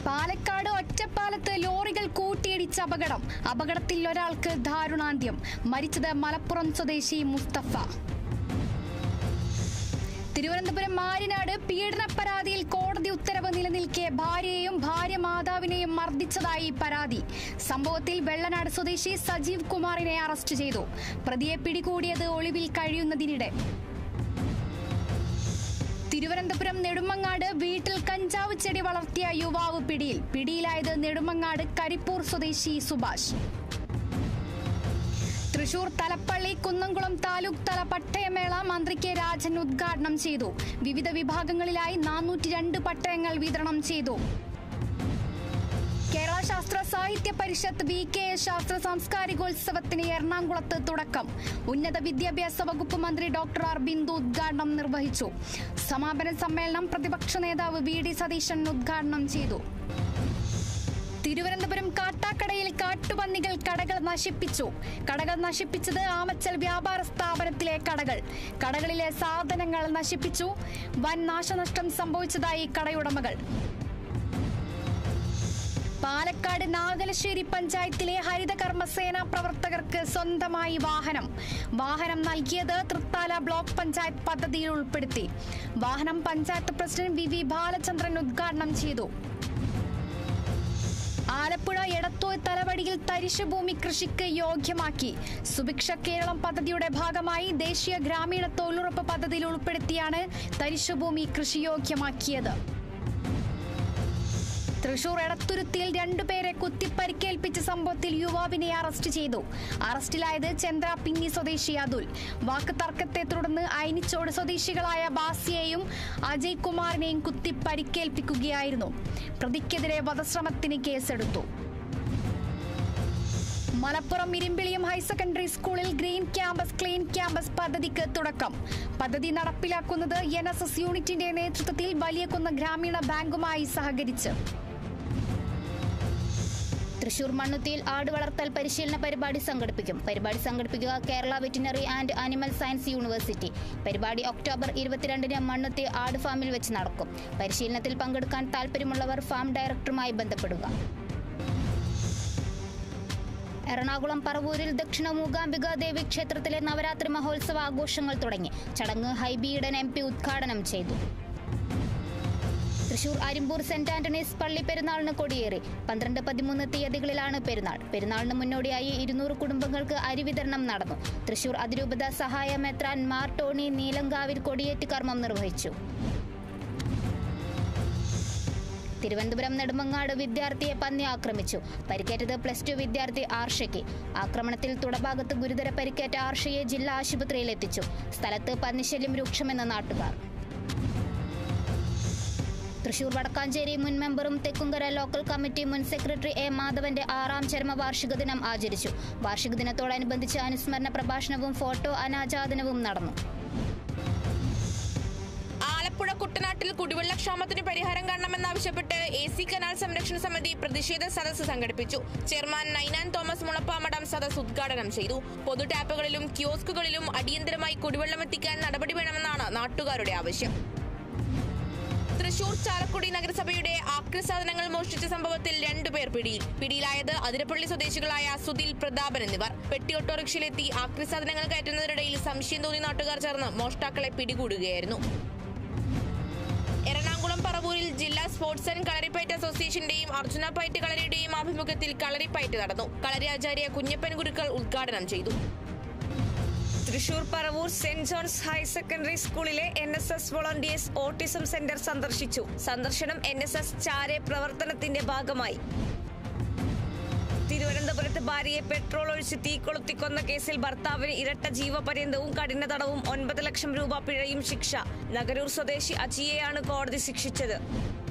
പാലക്കാട് ഒറ്റപ്പാലത്ത് ലോറികൾ കൂട്ടിയിടിച്ച അപകടത്തിൽ ഒരാൾക്ക് ദാരുണാന്ത്യം. മരിച്ചത് മലപ്പുറം സ്വദേശി മുസ്തഫ. തിരുവനന്തപുരം മാരിനാട് പീഡന പരാതിയിൽ കോടതി ഉത്തരവ് നിലനിൽക്കെ ഭാര്യയെയും ഭാര്യ മാതാവിനെയും മർദ്ദിച്ചതായി പരാതി. സംഭവത്തിൽ വെള്ളനാട് സ്വദേശി സജീവ് കുമാറിനെ അറസ്റ്റ് ചെയ്തു. പ്രതിയെ പിടികൂടിയത് ഒളിവിൽ കഴിയുന്നതിനിടെ. തിരുവനന്തപുരം നെടുമങ്ങാട് വീട്ടിൽ കഞ്ചാവ് ചെടി വളർത്തിയ യുവാവ് പിടിയിലായത് നെടുമങ്ങാട് കരിപ്പൂർ സ്വദേശി സുഭാഷ്. തൃശൂർ തലപ്പള്ളി കുന്നംകുളം താലൂക്ക് തല പട്ടയമേള മന്ത്രി കെ രാജൻ ഉദ്ഘാടനം ചെയ്തു. വിവിധ വിഭാഗങ്ങളിലായി 402 പട്ടയങ്ങൾ വിതരണം ചെയ്തു. കേരള ശാസ്ത്ര സാഹിത്യ പരിഷത്ത് VKS ശാസ്ത്ര സാംസ്കാരികോത്സവത്തിന് എറണാകുളത്ത് തുടക്കം. ഉന്നത വിദ്യാഭ്യാസ വകുപ്പ് മന്ത്രി ഡോക്ടർ ആർ ബിന്ദു ഉദ്ഘാടനം നിർവഹിച്ചു. സമാപന സമ്മേളനം പ്രതിപക്ഷ നേതാവ് VD സതീശൻ ഉദ്ഘാടനം ചെയ്തു. തിരുവനന്തപുരം കാട്ടാക്കടയിൽ കാട്ടുപന്നികൾ കടകൾ നശിപ്പിച്ചു. കടകൾ നശിപ്പിച്ചത് ആമച്ചൽ വ്യാപാര സ്ഥാപനത്തിലെ കടകളിലെ സാധനങ്ങൾ നശിപ്പിച്ചു. വൻ നാശനഷ്ടം സംഭവിച്ചതായി കടയുടമകൾ. പാലക്കാട് നാഗലശ്ശേരി പഞ്ചായത്തിലെ ഹരിതകർമ്മസേന പ്രവർത്തകർക്ക് സ്വന്തമായി വാഹനം നൽകിയത് തൃത്താല ബ്ലോക്ക് പഞ്ചായത്ത് പദ്ധതിയിൽ ഉൾപ്പെടുത്തി. വാഹനം പഞ്ചായത്ത് പ്രസിഡന്റ് VV ബാലചന്ദ്രൻ ഉദ്ഘാടനം ചെയ്തു. ആലപ്പുഴ എടത്തോയ് തലവടിയിൽ തരിശുഭൂമി കൃഷിക്ക് യോഗ്യമാക്കി. സുഭിക്ഷ കേരളം പദ്ധതിയുടെ ഭാഗമായി ദേശീയ ഗ്രാമീണ തൊഴിലുറപ്പ് പദ്ധതിയിൽ ഉൾപ്പെടുത്തിയാണ് തരിശുഭൂമി കൃഷിയോഗ്യമാക്കിയത്. തൃശൂർ എടത്തുരുത്തിയിൽ 2 പേരെ കുത്തിപ്പരിക്കേൽപ്പിച്ച സംഭവത്തിൽ യുവാവിനെ അറസ്റ്റ് ചെയ്തു. അറസ്റ്റിലായത് ചന്ദ്രാപിന്നി സ്വദേശി അതുൽ. വാക്ക് തർക്കത്തെ തുടർന്ന് അയനിച്ചോട് സ്വദേശികളായ ബാസിയെയും അജയ് കുമാറിനെയും കുത്തിപ്പരിക്കേൽപ്പിക്കുകയായിരുന്നു. പ്രതിക്കെതിരെ വധശ്രമത്തിന് കേസെടുത്തു. മലപ്പുറം ഇരിമ്പിളിയം ഹയർ സെക്കൻഡറി സ്കൂളിൽ ഗ്രീൻ ക്യാമ്പസ് ക്ലീൻ ക്യാമ്പസ് പദ്ധതിക്ക് തുടക്കം. പദ്ധതി നടപ്പിലാക്കുന്നത് NSS യൂണിറ്റിന്റെ നേതൃത്വത്തിൽ വലിയകുന്ന് ഗ്രാമീണ ബാങ്കുമായി സഹകരിച്ച്. തൃശൂർ മണ്ണുത്തിയിൽ ആട് വളർത്തൽ പരിശീലന പരിപാടി സംഘടിപ്പിക്കുക Kerala veterinary and animal science university. പരിപാടി ഒക്ടോബർ 22-ന് മണ്ണുത്തി ആട് ഫാമിൽ വെച്ച് നടക്കും. പരിശീലനത്തിൽ പങ്കെടുക്കാൻ താൽപര്യമുള്ളവർ ഫാം ഡയറക്ടറുമായി ബന്ധപ്പെടുക. എറണാകുളം പറവൂരിൽ ദക്ഷിണ മൂകാംബിക ദേവി ക്ഷേത്രത്തിലെ നവരാത്രി മഹോത്സവ ആഘോഷങ്ങൾ തുടങ്ങി. ചടങ്ങ് ഹൈബി ഈഡൻ MP ഉദ്ഘാടനം ചെയ്തു. തൃശൂർ അരിമ്പൂർ സെന്റ് ആന്റണീസ് പള്ളി പെരുന്നാളിന് കൊടിയേറി. 12-13 തീയതികളിലാണ് പെരുന്നാളിന് മുന്നോടിയായി 200 കുടുംബങ്ങൾക്ക് അരി വിതരണം നടന്നു. തൃശൂർ അതിരൂപത സഹായ മെത്രാൻ മാർ ടോണി നീലങ്കാവിൽ കൊടിയേറ്റ് കർമ്മം നിർവഹിച്ചു. തിരുവനന്തപുരം നെടുമങ്ങാട് വിദ്യാർത്ഥിയെ പന്നി ആക്രമിച്ചു. പരിക്കേറ്റത് +2 വിദ്യാർത്ഥി ആർഷയ്ക്ക്. ആക്രമണത്തിൽ തുടഭാഗത്ത് ഗുരുതര പരിക്കേറ്റ ആർഷയെ ജില്ലാ ആശുപത്രിയിൽ എത്തിച്ചു. സ്ഥലത്ത് പന്നിശല്യം രൂക്ഷമെന്ന് നാട്ടുകാർ. തൃശൂർ വടക്കാഞ്ചേരി മുൻ മെമ്പറും തെക്കുംകര ലോക്കൽ കമ്മിറ്റി മുൻ സെക്രട്ടറി A മാധവന്റെ 6ാം ചരമവാർഷിക ദിനം ആചരിച്ചു. വാർഷിക ദിനത്തോടനുബന്ധിച്ച് അനുസ്മരണ പ്രഭാഷണവും ഫോട്ടോ അനാച്ഛാദനവും നടന്നു. ആലപ്പുഴ കുട്ടനാട്ടിൽ കുടിവെള്ളക്ഷാമത്തിന് പരിഹാരം കാണണമെന്നാവശ്യപ്പെട്ട് AC കനാൽ സംരക്ഷണ സമിതി പ്രതിഷേധ സദസ്സ് സംഘടിപ്പിച്ചു. ചെയർമാൻ നൈനാൻ തോമസ് മുളപ്പാമഠം സദസ്സ് ഉദ്ഘാടനം ചെയ്തു. പൊതു ടാപ്പുകളിലും കിയോസ്കുകളിലും അടിയന്തരമായി കുടിവെള്ളം എത്തിക്കാൻ നടപടി വേണമെന്നാണ് നാട്ടുകാരുടെ ആവശ്യം. തൃശൂർ ചാലക്കുടി നഗരസഭയുടെ ആക്രിസാധനങ്ങൾ മോഷ്ടിച്ച സംഭവത്തിൽ 2 പേർ പിടിയിലായത് അതിരപ്പള്ളി സ്വദേശികളായ സുധിൽ, പ്രതാപൻ എന്നിവർ. പെട്ടി ഓട്ടോറിക്ഷയിലെത്തി ആക്രിസാധനങ്ങൾ കയറ്റുന്നതിനിടയിൽ സംശയം തോന്നി നാട്ടുകാർ ചേർന്ന് മോഷ്ടാക്കളെ പിടികൂടുകയായിരുന്നു. എറണാകുളം പറവൂരിൽ ജില്ലാ സ്പോർട്സ് ആൻഡ് കളരിപ്പയറ്റ് അസോസിയേഷന്റെയും അർജുന പയറ്റ് കളരിയുടെയും ആഭിമുഖ്യത്തിൽ കളരിപ്പയറ്റ് നടന്നു. കളരി ആചാര്യ കുഞ്ഞപ്പൻ ഗുരുക്കൾ ഉദ്ഘാടനം ചെയ്തു. Thrissur Paravur saint John's higher secondary സ്കൂളിലെ NSS വോളണ്ടിയേഴ്സ് ഓട്ടിസം സെന്റർ സന്ദർശിച്ചു. സന്ദർശനം NSS ചാരെ പ്രവർത്തനത്തിന്റെ ഭാഗമായി. തിരുവനന്തപുരത്ത് ഭാര്യയെ പെട്രോൾ ഒഴിച്ച് തീ കൊളുത്തിക്കൊന്ന കേസിൽ ഭർത്താവിന് ഇരട്ട ജീവപര്യന്തവും കഠിന തടവും 9 ലക്ഷം രൂപ പിഴയും ശിക്ഷ. നഗരൂർ സ്വദേശി അജിയെയാണ് കോടതി ശിക്ഷിച്ചത്.